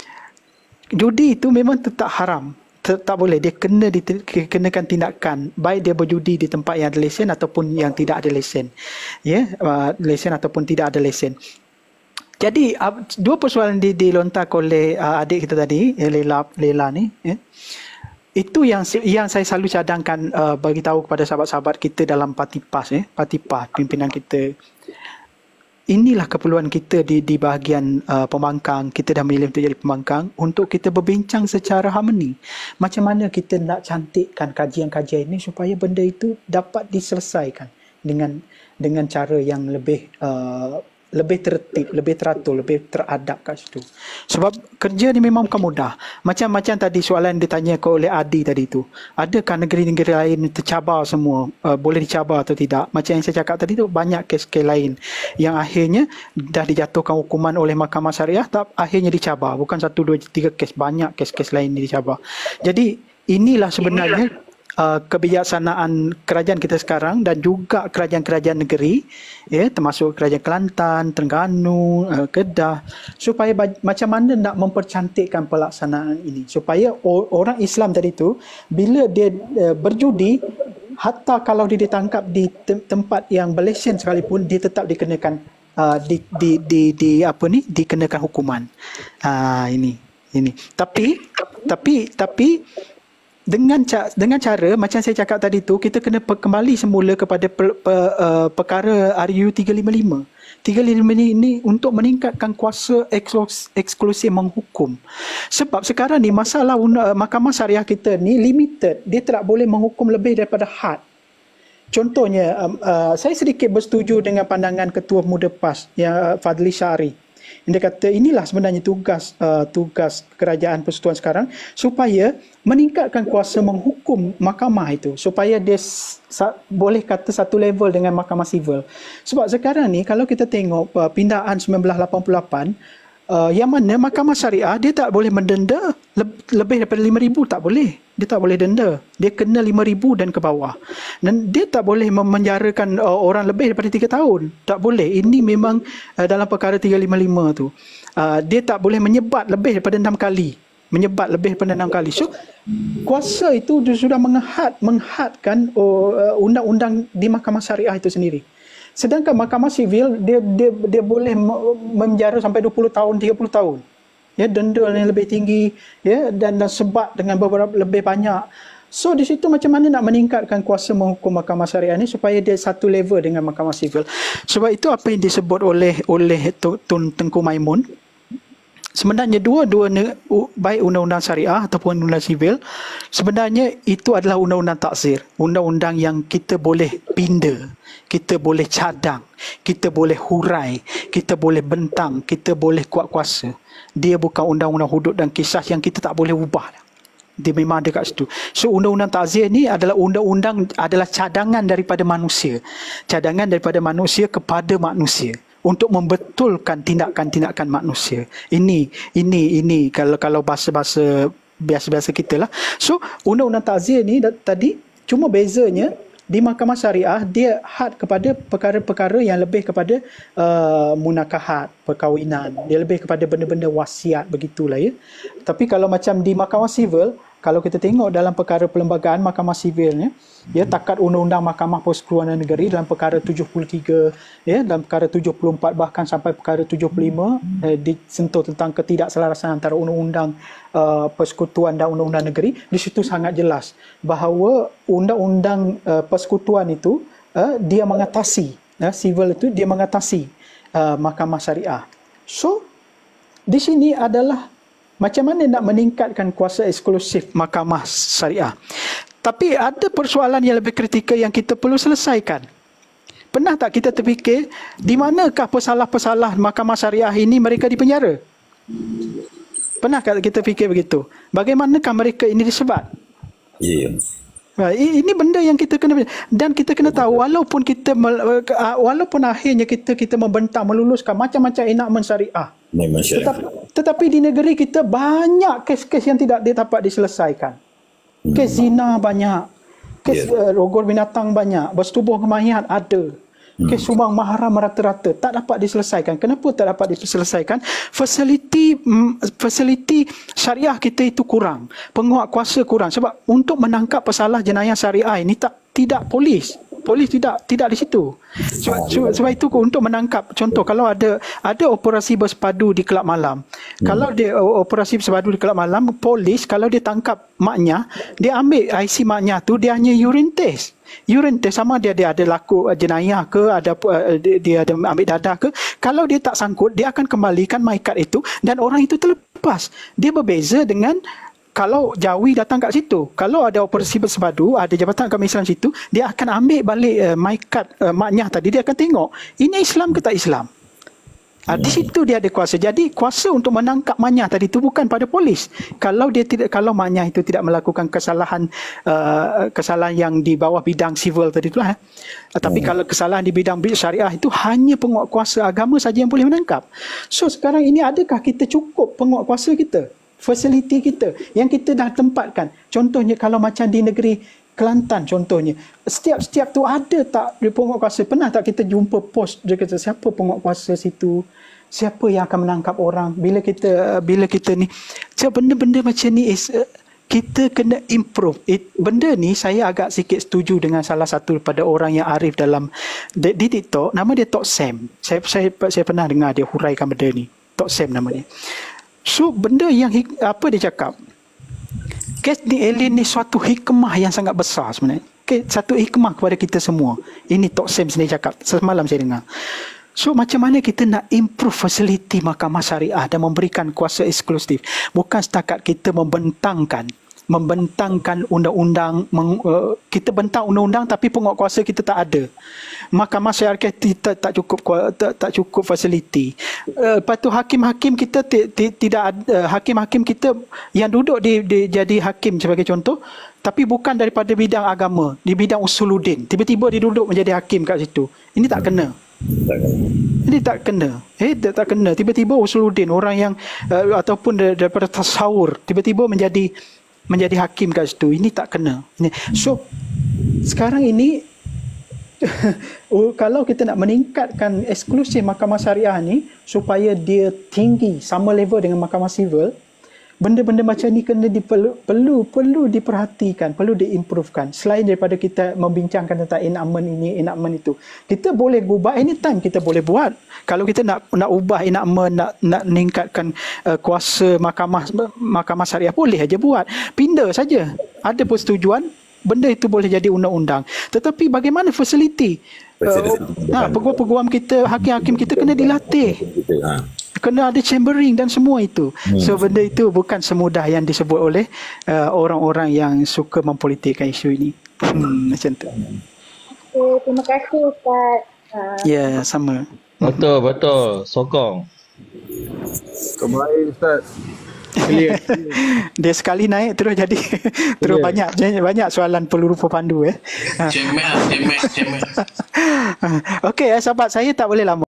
judi itu memang tetap haram. Tak boleh, dia kena dikenakan tindakan, baik dia berjudi di tempat yang ada lesen ataupun yang tidak ada lesen. Ya, yeah? uh, lesen ataupun tidak ada lesen. Jadi dua persoalan di dilontarkan oleh uh, adik kita tadi, Lela Lela ni, eh. Itu yang yang saya selalu cadangkan uh, bagi tahu kepada sahabat-sahabat kita dalam parti PAS, eh, parti PAS, pimpinan kita. Inilah keperluan kita di di bahagian uh, pembangkang, kita dah memilih untuk jadi pembangkang untuk kita berbincang secara harmoni. Macam mana kita nak cantikkan kajian-kajian ini supaya benda itu dapat diselesaikan dengan dengan cara yang lebih uh, lebih tertib, lebih teratur, lebih teradab kat situ. Sebab kerja ni memang bukan mudah. Macam-macam tadi soalan ditanyakan oleh Adi tadi tu. Adakah negeri-negeri lain tercabar semua? Uh, boleh dicabar atau tidak? Macam yang saya cakap tadi tu, banyak kes-kes lain yang akhirnya dah dijatuhkan hukuman oleh mahkamah syariah, tak akhirnya dicabar. Bukan satu, dua, tiga kes. Banyak kes-kes lain dicabar. Jadi inilah sebenarnya Uh, kebijaksanaan kerajaan kita sekarang dan juga kerajaan-kerajaan negeri, ya, termasuk kerajaan Kelantan, Terengganu, uh, Kedah, supaya macam mana nak mempercantikkan pelaksanaan ini supaya orang Islam tadi tu bila dia uh, berjudi, hatta kalau dia ditangkap di te- tempat yang berlesen sekalipun, dia tetap dikenakan uh, di, di di di apa ni dikenakan hukuman. Uh, ini ini tapi tapi tapi dengan dengan cara macam saya cakap tadi tu, kita kena kembali semula kepada per, per, uh, perkara R U tiga lima lima. tiga lima lima ini untuk meningkatkan kuasa eksklusif menghukum. Sebab sekarang ni masalah uh, mahkamah syariah kita ni limited, dia tak boleh menghukum lebih daripada had. Contohnya um, uh, saya sedikit bersetuju dengan pandangan Ketua Muda PAS yang uh, Fadli Syari. Dia kata inilah sebenarnya tugas uh, tugas kerajaan persekutuan sekarang supaya meningkatkan kuasa menghukum mahkamah itu supaya dia sa- boleh kata satu level dengan mahkamah sivil. Sebab sekarang ni kalau kita tengok uh, pindaan sembilan belas lapan puluh lapan uh, yang mana mahkamah syariah dia tak boleh mendenda le- lebih daripada lima ribu, tak boleh. Dia tak boleh denda. Dia kena lima ribu dan ke bawah. Dan dia tak boleh memenjarakan uh, orang lebih daripada tiga tahun. Tak boleh. Ini memang uh, dalam perkara tiga lima lima tu. Uh, dia tak boleh menyebat lebih daripada enam kali. Menyebat lebih daripada enam kali. So, kuasa itu sudah menghad, menghadkan uh, undang-undang di mahkamah syariah itu sendiri. Sedangkan mahkamah sivil, dia dia dia boleh menjara sampai dua puluh tahun, tiga puluh tahun. Ya, denda yang lebih tinggi, ya, dan, dan sebat dengan beberapa lebih banyak. So di situ macam mana nak meningkatkan kuasa menghukum mahkamah syariah ni supaya dia satu level dengan mahkamah sivil. Sebab itu apa yang disebut oleh oleh Tun Tengku Maimun, sebenarnya dua-dua baik undang-undang syariah ataupun undang-undang sivil, sebenarnya itu adalah undang-undang taksir, undang-undang yang kita boleh pinda, kita boleh cadang, kita boleh hurai, kita boleh bentang, kita boleh kuat kuasa. Dia bukan undang-undang hudud dan kisah yang kita tak boleh ubah. Dia memang ada kat situ. So undang-undang takzir ni adalah undang-undang, adalah cadangan daripada manusia. Cadangan daripada manusia kepada manusia untuk membetulkan tindakan-tindakan manusia. Ini ini ini kalau kalau bahasa-bahasa biasa-biasa kita lah. So undang-undang takzir ni tadi cuma bezanya di mahkamah syariah dia had kepada perkara-perkara yang lebih kepada uh, munakahat, perkahwinan. Dia lebih kepada benda-benda wasiat begitulah, ya. Tapi kalau macam di mahkamah sivil, Kalau kita tengok dalam perkara perlembagaan Mahkamah Sivilnya, ya, takat undang-undang Mahkamah Persekutuan Negeri dalam perkara tujuh puluh tiga, ya, dalam perkara tujuh puluh empat bahkan sampai perkara tujuh puluh lima eh, disentuh tentang ketidakselarasan antara undang-undang uh, persekutuan dan undang-undang negeri. Di situ sangat jelas bahawa undang-undang uh, persekutuan itu uh, dia mengatasi, uh, civil itu dia mengatasi uh, mahkamah syariah. So di sini adalah macam mana nak meningkatkan kuasa eksklusif mahkamah syariah. Tapi ada persoalan yang lebih kritikal yang kita perlu selesaikan. Pernah tak kita terfikir di manakah pesalah-pesalah mahkamah syariah ini mereka dipenjara? Pernah tak kita fikir begitu? Bagaimanakah mereka ini disebat? Ya. Yeah. Ini benda yang kita kena, dan kita kena tahu walaupun kita walaupun akhirnya kita kita membentang meluluskan macam-macam enakmen syariah. Tetapi, tetapi di negeri kita banyak kes-kes yang tidak dapat diselesaikan. Kes zina banyak, kes yeah. uh, rogol binatang banyak, bersetubuh kemayat ada, kes sumbang mahram rata-rata tak dapat diselesaikan. Kenapa tak dapat diselesaikan? Fasiliti fasiliti syariah kita itu kurang, penguat kuasa kurang. Sebab untuk menangkap pesalah jenayah syariah ini tak tidak polis. Polis tidak tidak di situ. Sebab, sebab, sebab itu untuk menangkap, contoh kalau ada ada operasi bersepadu di kelab malam. Hmm. Kalau dia operasi bersepadu di kelab malam, polis kalau dia tangkap maknya, dia ambil I C maknya tu, dia hanya urine test. Urine test sama dia dia ada laku jenayah ke, ada dia ada ambil dadah ke. Kalau dia tak sangkut, dia akan kembalikan maikat itu dan orang itu terlepas. Dia berbeza dengan kalau Jawi datang kat situ. Kalau ada operasi bersepadu, ada Jabatan Agama Islam situ, dia akan ambil balik uh, maikat uh, maknya tadi, dia akan tengok ini Islam ke tak Islam. Uh, di situ dia ada kuasa. Jadi kuasa untuk menangkap maknya tadi itu bukan pada polis. Kalau dia tidak, kalau maknya itu tidak melakukan kesalahan uh, kesalahan yang di bawah bidang civil tadi itulah. Eh. Uh, tapi hmm. kalau kesalahan di bidang syariah itu hanya penguat kuasa agama saja yang boleh menangkap. So sekarang ini adakah kita cukup penguat kuasa kita? Fasiliti kita yang kita dah tempatkan. Contohnya kalau macam di negeri Kelantan contohnya, setiap-setiap tu ada tak penguat kuasa? Pernah tak kita jumpa post dia kata siapa penguat kuasa situ? Siapa yang akan menangkap orang? Bila kita bila kita ni, so, benda-benda macam ni is uh, kita kena improve. It, benda ni saya agak sikit setuju dengan salah satu daripada orang yang arif dalam di, di TikTok, nama dia Tok Sam. Saya saya saya pernah dengar dia huraikan benda ni. Tok Sam nama dia. So benda yang apa dia cakap, kes ni alien ni suatu hikmah yang sangat besar sebenarnya. Okay, satu hikmah kepada kita semua. Ini Tok Sam sendiri cakap, semalam saya dengar. So macam mana kita nak improve fasiliti mahkamah syariah dan memberikan kuasa eksklusif. Bukan setakat kita membentangkan membentangkan undang-undang, meng, uh, kita bentang undang-undang tapi penguat kuasa kita tak ada. Mahkamah syariah kita tak cukup tak, tak cukup fasiliti. Uh, lepas tu hakim-hakim kita t- t- tidak uh, hakim-hakim kita yang duduk di, di jadi hakim sebagai contoh, tapi bukan daripada bidang agama, di bidang usuluddin. Tiba-tiba dia duduk menjadi hakim kat situ. Ini tak kena. Ini tak kena. Eh tak, tak kena. Tiba-tiba usuluddin, orang yang uh, ataupun daripada tasawur tiba-tiba menjadi menjadi hakim kat situ. Ini tak kena. So sekarang ini kalau kita nak meningkatkan eksklusif mahkamah syariah ni supaya dia tinggi sama level dengan mahkamah sivil, benda-benda macam ni kena diperlu, perlu perlu diperhatikan, perlu diimprovekan. Selain daripada kita membincangkan tentang enakmen ini, enakmen itu, kita boleh ubah anytime, kita boleh buat. Kalau kita nak nak ubah enakmen, nak nak meningkatkan uh, kuasa mahkamah mahkamah syariah, boleh aja buat. Pindah saja. Ada persetujuan, benda itu boleh jadi undang-undang. Tetapi bagaimana fasiliti? Uh, ha, peguam-peguam kita, hakim-hakim kita kena dilatih. Kena ada chambering dan semua itu. Hmm. So benda itu bukan semudah yang disebut oleh uh, orang-orang yang suka mempolitikkan isu ini. Hmm, macam tu. Okay, terima kasih Ustaz. Uh, ya, yeah, sama. Betul, betul. Sokong. Kembali Ustaz. Dia sekali naik terus jadi terus yeah. banyak banyak soalan peluru pepandu eh. Cemek, cemek, cemek. Okey, sahabat, saya tak boleh lama.